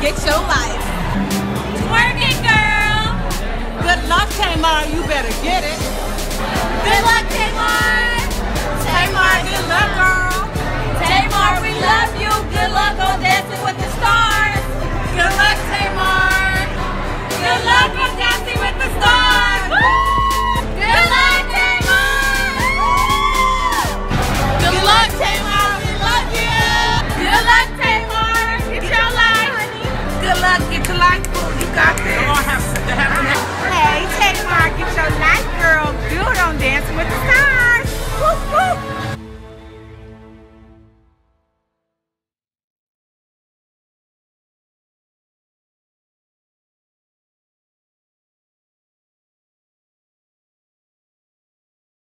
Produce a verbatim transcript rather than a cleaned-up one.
get your life. Work it, girl. Good luck, Tamar. You better get it.